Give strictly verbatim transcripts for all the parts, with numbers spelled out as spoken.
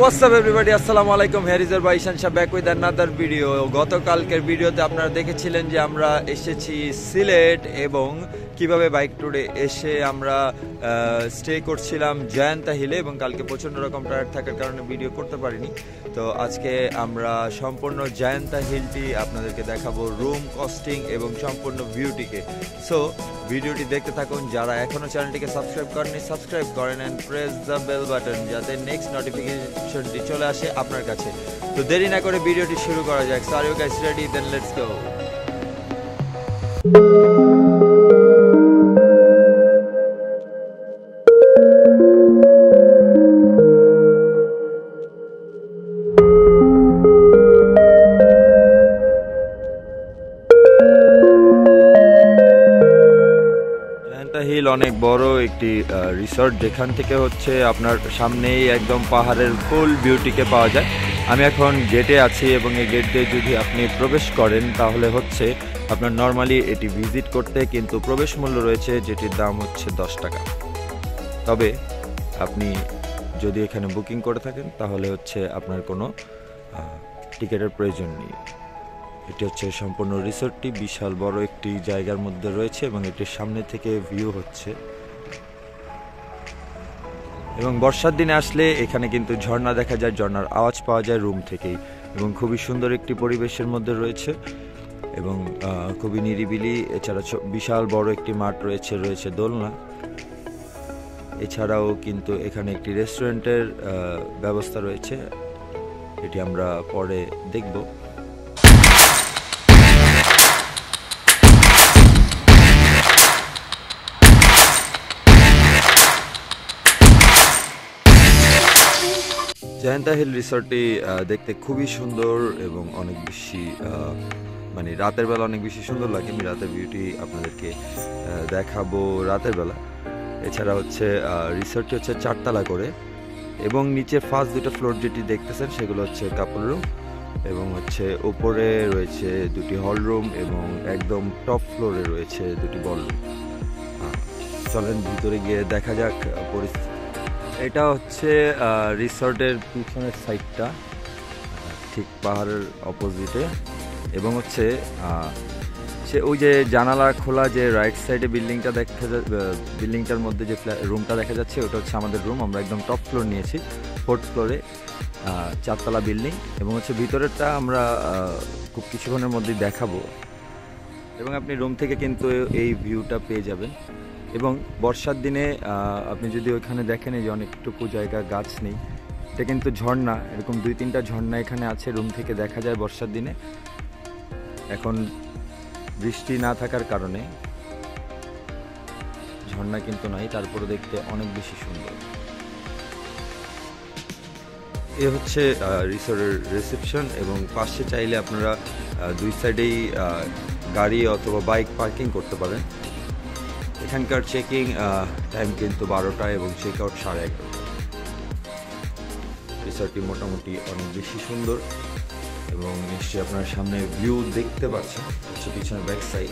What's up everybody, আসসালামু আলাইকুম। Here is your boy Ishan Shah back with another video. গতকালকের ভিডিওতে আপনারা দেখেছিলেন যে আমরা এসেছি সিলেট এবং কিভাবে বাইক ট্যুরে এসে আমরা স্টে করছিলাম জায়ন্তা হিলে এবং কালকে প্রচণ্ড রকম টায়ার্ড থাকার কারণে ভিডিও করতে পারিনি। তো আজকে আমরা সম্পূর্ণ জায়ন্তা হিলটি আপনাদেরকে দেখাবো, রুম কস্টিং এবং সম্পূর্ণ ভিউটিকে। সো ভিডিওটি দেখতে থাকুন। যারা এখনও চ্যানেলটিকে সাবস্ক্রাইব করেননি সাবস্ক্রাইব করেন and press the bell button যাতে নেক্সট নোটিফিকেশনটি চলে আসে আপনার কাছে। তো দেরি না করে ভিডিওটি শুরু করা যাক। So are you guys ready? Then let's go. Hill অনেক বড় একটি রিসর্ট, যেখান থেকে হচ্ছে আপনার সামনেই একদম পাহাড়ের ফুল বিউটিকে পাওয়া যায়। আমি এখন গেটে আছি এবং এই গেট দিয়ে যদি আপনি প্রবেশ করেন তাহলে হচ্ছে আপনার নর্মালি এটি ভিজিট করতে কিন্তু প্রবেশ মূল্য রয়েছে, যেটির দাম হচ্ছে দশ টাকা। তবে আপনি যদি এখানে বুকিং করে থাকেন তাহলে হচ্ছে আপনার কোনো টিকিটের প্রয়োজন নেই। এটি হচ্ছে সম্পূর্ণ রিসোর্টটি বিশাল বড় একটি জায়গার মধ্যে রয়েছে এবং এটির সামনে থেকে ভিউ হচ্ছে। এবং বর্ষার দিনে আসলে এখানে কিন্তু ঝর্ণা দেখা যায়, ঝর্ণার আওয়াজ পাওয়া যায় রুম থেকেই এবং খুবই সুন্দর একটি পরিবেশের মধ্যে রয়েছে এবং খুবই নিরিবিলি। এছাড়া বিশাল বড় একটি মাঠ রয়েছে, রয়েছে দোলনা। এছাড়াও কিন্তু এখানে একটি রেস্টুরেন্টের ব্যবস্থা রয়েছে, এটি আমরা পরে দেখব। জায়ন্তা হিল রিসর্টটি দেখতে খুবই সুন্দর এবং অনেক বেশি মানে রাতের বেলা অনেক বেশি সুন্দর লাগে। আমি রাতের বিউটি আপনাদেরকে দেখাবো রাতের বেলা। এছাড়া হচ্ছে রিসর্টটি হচ্ছে চারতলা করে এবং নিচে ফার্স্ট দুটো ফ্লোর যেটি দেখতেছেন সেগুলো হচ্ছে কাপল রুম এবং হচ্ছে উপরে রয়েছে দুটি হল রুম এবং একদম টপ ফ্লোরে রয়েছে দুটি বল রুম। চলেন ভিতরে গিয়ে দেখা যাক পরিস্থিতি। এটা হচ্ছে রিসর্টের পিছনের সাইডটা, ঠিক পাহাড়ের অপোজিটে এবং হচ্ছে সে ওই যে জানালা খোলা যে রাইট সাইডে বিল্ডিংটা দেখা বিল্ডিংটার মধ্যে যে রুমটা দেখা যাচ্ছে ওটা হচ্ছে আমাদের রুম। আমরা একদম টপ ফ্লোর নিয়েছি, ফোর্থ ফ্লোরে চারতলা বিল্ডিং এবং হচ্ছে ভিতরেরটা আমরা খুব কিছুক্ষণের মধ্যেই দেখাবো এবং আপনি রুম থেকে কিন্তু এই ভিউটা পেয়ে যাবেন। এবং বর্ষার দিনে আপনি যদি ওইখানে দেখেন এই যে অনেকটুকু জায়গা গাছ নেই, এটা কিন্তু ঝর্ণা, এরকম দুই তিনটা ঝর্ণা এখানে আছে, রুম থেকে দেখা যায় বর্ষার দিনে। এখন বৃষ্টি না থাকার কারণে ঝর্ণা কিন্তু নাই, তারপরে দেখতে অনেক বেশি সুন্দর। এ হচ্ছে রিসোর্টের রিসেপশন এবং পাশে চাইলে আপনারা দুই সাইডেই গাড়ি অথবা বাইক পার্কিং করতে পারেন। এখানকার চেকিং টাইম কিন্তু বারোটা এবং চেক আউট সাড়ে এগারোটা। রিসর্টটি মোটামুটি অনেক বেশি সুন্দর এবং নিশ্চয়ই আপনার সামনে ভিউ দেখতে পাচ্ছেন, হচ্ছে পিছনে ব্যাক সাইড।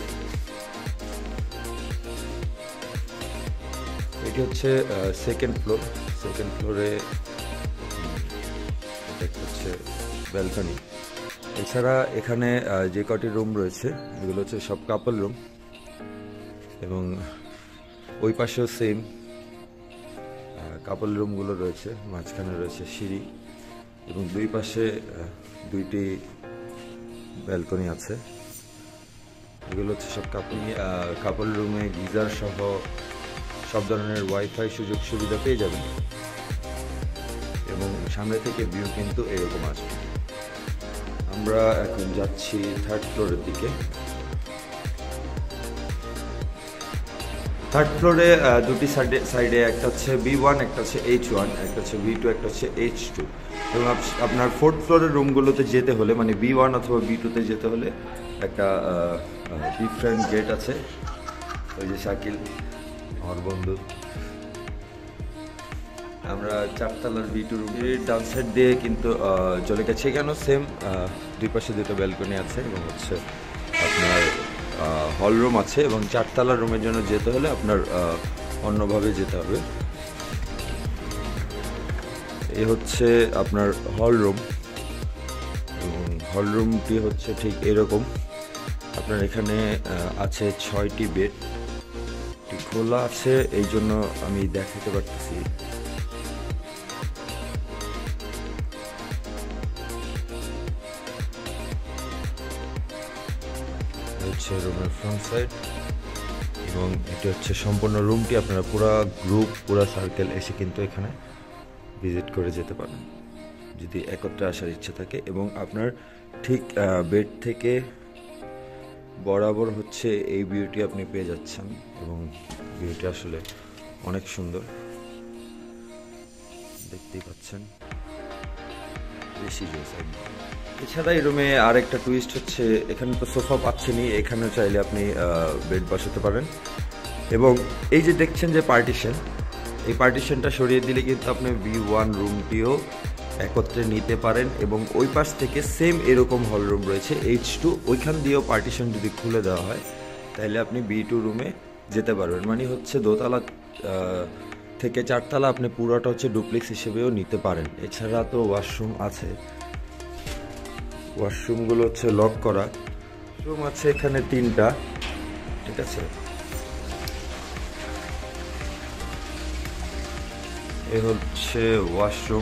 এটি হচ্ছে সেকেন্ড ফ্লোর। সেকেন্ড ফ্লোরে হচ্ছে ব্যালকনি। এছাড়া এখানে যে কটি রুম রয়েছে এগুলো হচ্ছে সব কাপল রুম এবং ওই পাশেও সেম কাপল রুমগুলো রয়েছে। মাঝখানে রয়েছে সিঁড়ি এবং দুই পাশে দুইটি ব্যালকনি আছে। এগুলো হচ্ছে সব কাপল কাপল রুমে গিজার সহ সব ধরনের ওয়াইফাই সুযোগ সুবিধা পেয়ে যাবেন এবং সামনে থেকে ভিউ কিন্তু এরকম আসবে। আমরা এখন যাচ্ছি থার্ড ফ্লোরের দিকে। থার্ড ফ্লোরে দুটি সাইডে সাইডে একটা হচ্ছে বি ওয়ান, একটা হচ্ছে এইচ ওয়ান, একটা হচ্ছে বি টু, একটা হচ্ছে এইচ টু। এবং আপনার ফোর্থ ফ্লোরের রুমগুলোতে যেতে হলে মানে বি ওয়ান অথবা বি টুতে যেতে হলে একটা ডিফারেন্ট গেট আছে। ওই যে শাকিল আমার বন্ধু, আমরা চারতলার বি টু রুমের ডান সাইড দিয়ে কিন্তু চলে গেছে। কেন সেম দুই পাশে দুটো ব্যালকনি আছে এবং হচ্ছে আপনার হল রুম আছে এবং চারতলার রুমের জন্য যেতে হলে আপনার অন্যভাবে যেতে হবে। এ হচ্ছে আপনার হল রুম, এবং হল রুমটি হচ্ছে ঠিক এরকম। আপনার এখানে আছে ছয়টি বেড, খোলা আছে, এই জন্য আমি দেখাতে পারতেছি। হচ্ছে রুমের ফ্রন্ট সাইড, এবং এটি হচ্ছে সম্পূর্ণ রুমটি। আপনারা পুরো গ্রুপ পুরো সার্কেল এসে কিন্তু এখানে ভিজিট করে যেতে পারেন যদি একত্রে আসার ইচ্ছে থাকে। এবং আপনার ঠিক বেড থেকে বরাবর হচ্ছে এই ভিউটি আপনি পেয়ে যাচ্ছেন, এবং ভিউটি আসলে অনেক সুন্দর, দেখতেই পাচ্ছেন, বেশি জোস একদম। এছাড়া এই রুমে আরেকটা টুইস্ট হচ্ছে, এখানে তো সোফা পাচ্ছেনই, এখানে চাইলে আপনি বেড বসাতে পারেন। এবং এই যে দেখছেন যে পার্টিশন, এই পার্টিশনটা সরিয়ে দিলে কিন্তু আপনি ভি ওয়ান রুমটিও একত্রে নিতে পারেন। এবং ওই পাশ থেকে সেম এরকম হল রুম রয়েছে এইচ টু, ওইখান দিয়েও পার্টিশন যদি খুলে দেওয়া হয় তাহলে আপনি বি টু রুমে যেতে পারবেন। মানে হচ্ছে দোতলা থেকে চারতলা আপনি পুরোটা হচ্ছে ডুপ্লেক্স হিসেবেও নিতে পারেন। এছাড়া তো ওয়াশরুম আছে, ওয়াশরুমগুলো হচ্ছে লক করা। রুম আছে এখানে তিনটা, ঠিক আছে। এ হচ্ছে ওয়াশরুম,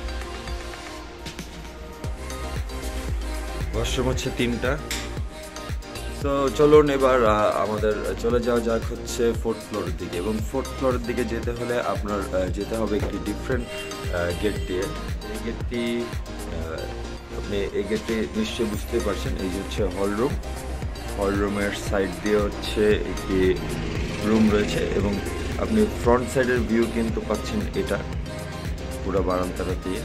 ওয়াশরুম হচ্ছে তিনটা। তো চলুন এবার আমাদের চলে যাওয়া যাক হচ্ছে ফোর্থ ফ্লোরের দিকে। এবং ফোর্থ ফ্লোরের দিকে যেতে হলে আপনার যেতে হবে একটি ডিফারেন্ট গেট দিয়ে। এই গেটটি আপনি এই গেটটি নিশ্চয়ই বুঝতে পারছেন, এই যে হচ্ছে হল রুম, হল রুমের সাইড দিয়ে হচ্ছে একটি রুম রয়েছে, এবং আপনি ফ্রন্ট সাইডের ভিউ কিন্তু পাচ্ছেন এটা পুরো বারান্দাটা দিয়ে।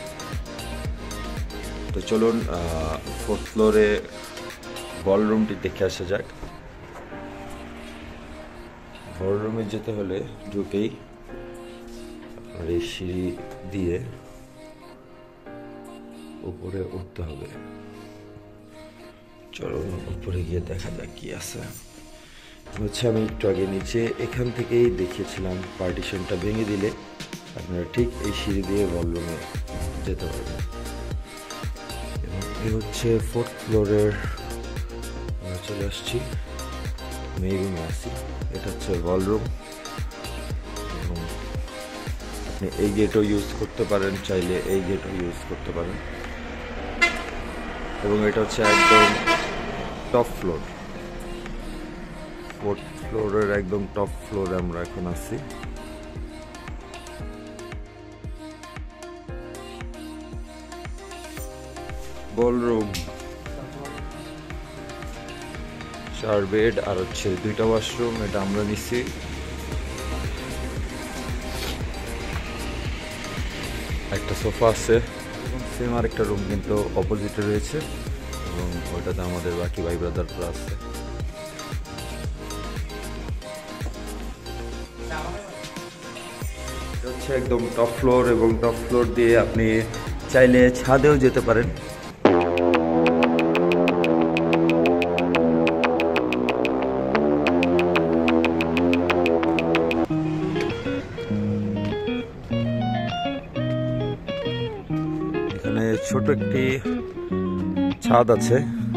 তো চলুন ফোর্থ ফ্লোরে বল রুমটি দেখে আসা যাক। বল রুমে যেতে হলে ঢুকেই আপনার এই সিঁড়ি দিয়ে উপরে উঠতে হবে। চলুন উপরে গিয়ে দেখা যাক কি আছে। হচ্ছে আমি একটু আগে নিচে এখান থেকেই দেখিয়েছিলাম, পার্টিশনটা ভেঙে দিলে আপনারা ঠিক এই সিঁড়ি দিয়ে বল রুমে যেতে পারবেন। এবং এই হচ্ছে ফোর্থ ফ্লোরের, চলে আসছি, আমি এই রুমে আসছি। এটা হচ্ছে বল রুম, এবং আপনি এই গেটও ইউজ করতে পারেন, চাইলে এই গেটও ইউজ করতে পারেন। এবং এটা হচ্ছে একদম টপ ফ্লোর, ফোর্থ ফ্লোরের একদম টপ ফ্লোরে আমরা এখন আছি। বল রুম, চার বেড আর হচ্ছে দুইটা ওয়াশরুম, এটা আমরা নিচ্ছি। একটা সোফা আছে, এবং সেম আর একটা রুম কিন্তু অপোজিটে রয়েছে, এবং ওইটাতে আমাদের বাকি ভাই ব্রাদাররা আছে। এটা হচ্ছে একদম টপ ফ্লোর, এবং টপ ফ্লোর দিয়ে আপনি চাইলে ছাদেও যেতে পারেন। ছোট একটি ছাদ আছে,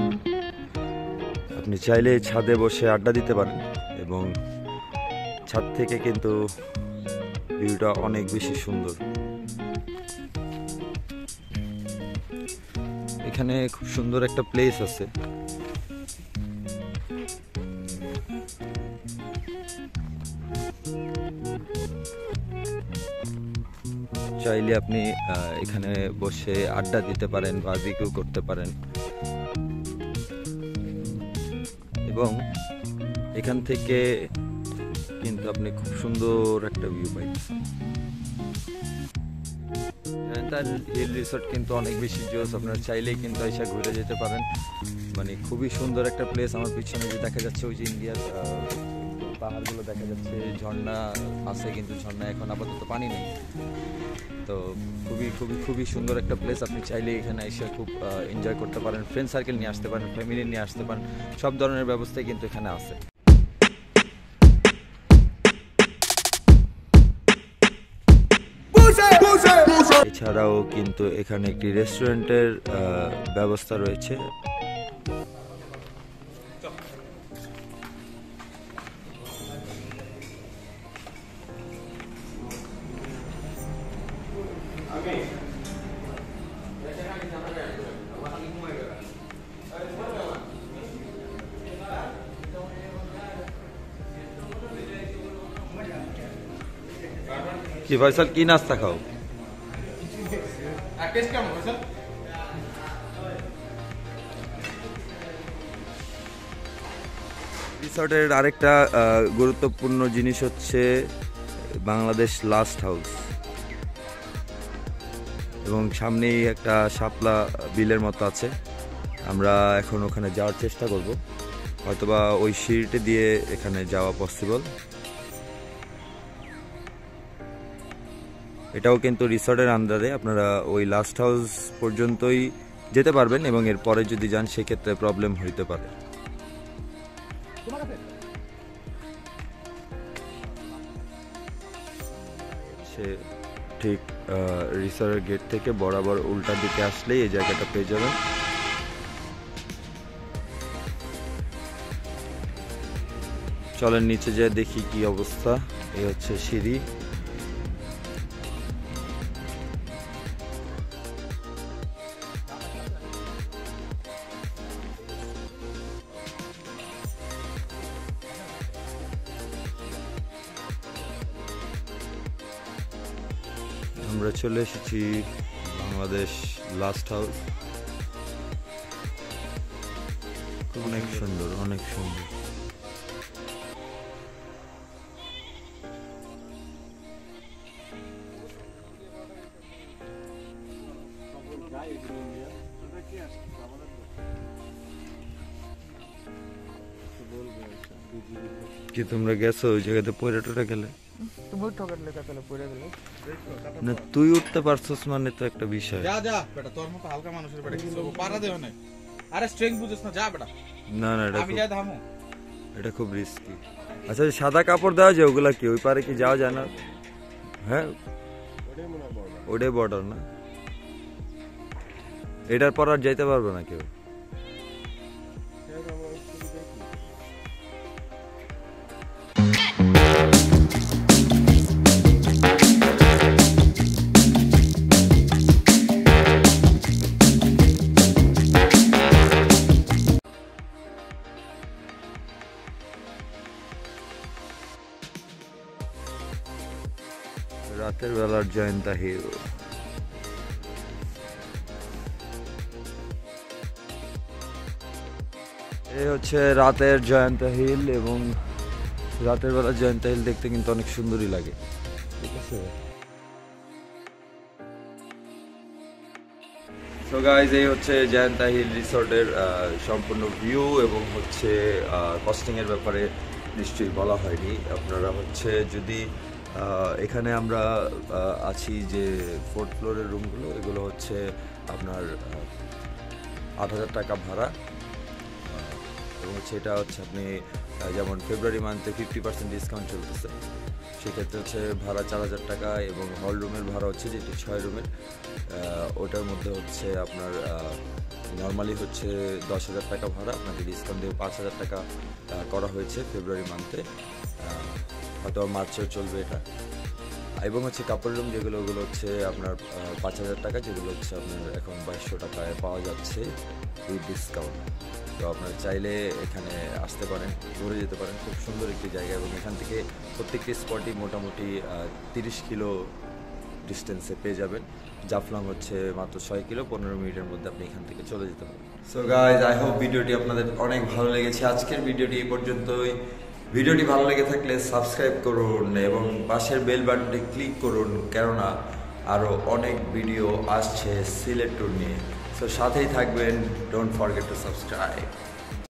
আপনি চাইলে ছাদে বসে আড্ডা দিতে পারেন, এবং ছাদ থেকে কিন্তু ভিউটা অনেক বেশি সুন্দর। এখানে খুব সুন্দর একটা প্লেস আছে, চাইলে আপনি এখানে বসে আড্ডা দিতে পারেন, বারবিকিউ করতে পারেন, এবং এখান থেকে কিন্তু আপনি খুব সুন্দর একটা ভিউ পাইছেন। জাইন্তার হিল রিসোর্ট কিন্তু অনেক বেশি জোস, আপনারা চাইলেই কিন্তু এসে ঘুরে যেতে পারেন। মানে খুবই সুন্দর একটা প্লেস। আমার পিছনে যে দেখা যাচ্ছে ওই যে ইন্ডিয়ার পাহাড়গুলো দেখা যাচ্ছে, ঝর্ণা আছে কিন্তু ঝর্ণা এখন আপাতত পানি নেই। তো খুবই খুবই খুবই সুন্দর একটা প্লেস। আপনি চাইলে এখানে এসে খুব এনজয় করতে পারেন, ফ্রেন্ড সার্কেল নিয়ে আসতে পারেন, ফ্যামিলি নিয়ে আসতে পারেন, সব ধরনের ব্যবস্থাই কিন্তু এখানে আছে। এছাড়াও কিন্তু এখানে একটি রেস্টুরেন্টের ব্যবস্থা রয়েছে। কি ফয়সাল, কি নাস্তা খাও? রিসর্টের আরেকটা গুরুত্বপূর্ণ জিনিস হচ্ছে বাংলাদেশ লাস্ট হাউস, এবং সামনেই একটা শাপলা বিলের মতো আছে। আমরা এখন ওখানে যাওয়ার চেষ্টা করব, হয়তোবা ওই সিঁড়িটি দিয়ে এখানে যাওয়া পসিবল। এটাও কিন্তু রিসর্টের আন্ডারে, আপনারা ওই লাস্ট হাউস পর্যন্তই যেতে পারবেন এবং এরপরে যদি যান সেক্ষেত্রে প্রবলেম হইতে পারে। সে ঠিক রিসর্টের গেট থেকে বরাবর উল্টা দিকে আসলেই এই জায়গাটা পেয়ে যাবেন। চলেন নিচে যেয়ে দেখি কি অবস্থা। এই হচ্ছে সিঁড়ি। আমরা চলে এসেছি বাংলাদেশ লাস্ট হাউস। অনেক সুন্দর, অনেক সুন্দর। কি তোমরা গেছো ওই জায়গাতে পয়রা টরে গেলে? না তুই উঠতে পারছস মানে তো একটা বিষয়। যা যা বেটা, তোর মতো হালকা মানুষের বেটা কিছু পারা দেও না। আরে স্ট্রেংথ বুঝছ না, যা বেটা। না না এটা আমি যা থামো, এটা খুব রিস্কি। আচ্ছা সাদা কাপড় দেওয়া যায়, ওগুলা কি ওই পারে কি যাওয়া যায় না? হ্যাঁ ওটাই বর্ডার না, এটার পর আর যাইতে পারবে না কেউ। রাতের বেলার জয়ন্তা হিল। এই হচ্ছে রাতের জয়ন্তা হিল, এবং রাতের বেলা জয়ন্তা হিল দেখতে কিন্তু অনেক সুন্দরই লাগে। ঠিক আছে, সো গাইজ এই হচ্ছে জয়ন্তা হিল রিসর্টের সম্পূর্ণ ভিউ, এবং হচ্ছে কস্টিং এর ব্যাপারে নিশ্চয়ই বলা হয়নি। আপনারা হচ্ছে যদি এখানে আমরা আছি যে ফোর্থ ফ্লোরের রুমগুলো, এগুলো হচ্ছে আপনার আট হাজার টাকা ভাড়া, এবং হচ্ছে এটা হচ্ছে আপনি যেমন ফেব্রুয়ারি মান্থে ফিফটি পার্সেন্ট ডিসকাউন্ট চলতেছে, সেক্ষেত্রে হচ্ছে ভাড়া চার হাজার টাকা, এবং হল রুমের ভাড়া হচ্ছে যেটি ছয় রুমের, ওটার মধ্যে হচ্ছে আপনার নর্মালি হচ্ছে দশ হাজার টাকা ভাড়া, আপনাকে ডিসকাউন্ট দিয়ে পাঁচ হাজার টাকা করা হয়েছে ফেব্রুয়ারি মান্থে, হয়তো মার্চেও চলবে এটা। এবং হচ্ছে কাপড় রুম যেগুলো, ওগুলো হচ্ছে আপনার পাঁচ হাজার টাকা, যেগুলো হচ্ছে আপনার এখন বাইশশো টাকায় পাওয়া যাচ্ছে উইথ ডিসকাউন্ট। তো আপনারা চাইলে এখানে আসতে পারেন, ঘুরে যেতে পারেন, খুব সুন্দর একটি জায়গা, এবং এখান থেকে প্রত্যেকটি স্পটই মোটামুটি তিরিশ কিলো ডিস্টেন্সে পেয়ে যাবেন। জাফলং হচ্ছে মাত্র ছয় কিলো, পনেরো মিনিটের মধ্যে আপনি এখান থেকে চলে যেতে পারেন। সো গাইজ আই হোপ ভিডিওটি আপনাদের অনেক ভালো লেগেছে। আজকের ভিডিওটি এই পর্যন্তই। ভিডিওটি ভালো লেগে থাকলে সাবস্ক্রাইব করুন এবং পাশের বেল বাটনটি ক্লিক করুন, কেননা আরও অনেক ভিডিও আসছে সিলেট ট্যুর নিয়ে। সো সাথেই থাকবেন, ডোন্ট ফরগেট টু সাবস্ক্রাইব।